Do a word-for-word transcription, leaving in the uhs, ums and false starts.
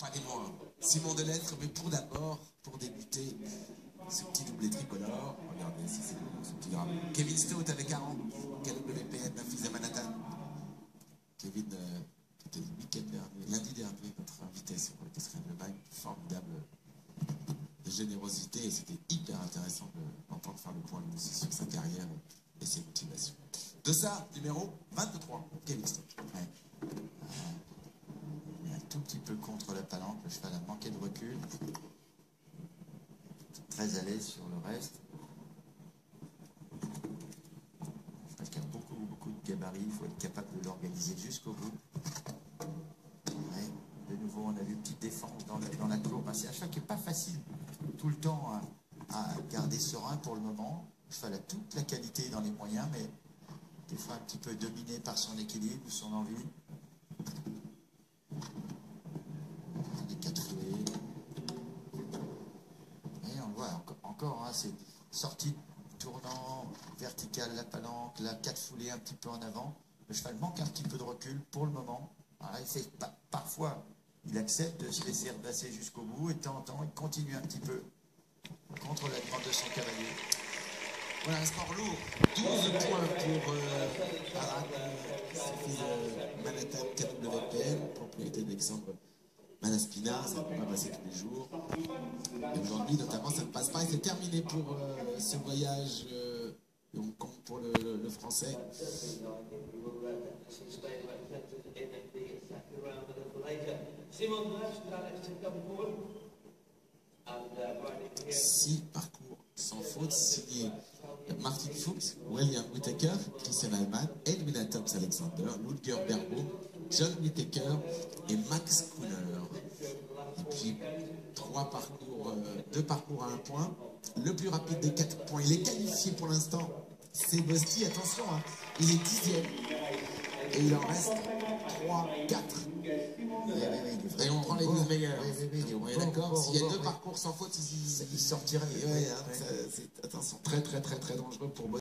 pas des moindres. Simon Delettre, mais pour d'abord, pour débuter, ce petit doublé tricolore. Regardez si c'est ce petit drame. Kevin Stout avec quarante, K W P N, fils de Manhattan. Kevin, euh, qui était le week-end dernier, lundi dernier, notre invité sur le quatrième de bague, formidable de générosité, et c'était hyper intéressant de l'entendre faire le point lui aussi sur sa carrière et ses motivations. De ça, numéro vingt-trois, Kevin Stout. Ouais. Euh, un tout petit peu contre la palanque, le cheval a manqué de recul. Très à l'aise sur le reste. Parce qu'il y a beaucoup, beaucoup de gabarits, il faut être capable de l'organiser jusqu'au bout. Ouais. De nouveau, on a vu une petite défense dans la, dans la courbe. C'est un cheval qui n'est pas facile tout le temps à, à garder serein pour le moment. Le cheval a toute la qualité dans les moyens, mais des fois un petit peu dominé par son équilibre ou son envie. Les quatre foulées. Et on le voit encore, encore hein, c'est sortie tournant, vertical, la palanque, la quatre foulées un petit peu en avant. Le cheval manque un petit peu de recul pour le moment. Alors, il fait, parfois, il accepte de se laisser repasser jusqu'au bout et de temps en temps, il continue un petit peu contre la demande de son cavalier. Voilà, un sport lourd. douze points pour euh, Arad, fils de Manhattan, K W P N, propriété d'Alexandre Malaspina. Ça ne peut pas passer tous les jours. Et aujourd'hui, notamment, ça ne passe pas. Et c'est terminé pour euh, ce voyage euh, de Hong Kong pour le, le, le français. Six parcours sans faute, signé Martin Fuchs, William Whittaker, Christian Allman, Edwin Thomas Alexander, Ludger Berbo, John Whittaker et Max Kuhner. Et puis trois parcours, euh, deux parcours à un point. Le plus rapide des quatre points, il est qualifié pour l'instant. C'est Bosti, attention, hein, il est dixième. Et il en reste trois, quatre. Oui, oui, oui, et on prend les douze meilleurs. Oui, oui, oui, on est d'accord. S'il y a deux oui. parcours sans faute, il, il sortira. Ouais, hein, ouais. Attention, très très très très dangereux pour Bosti.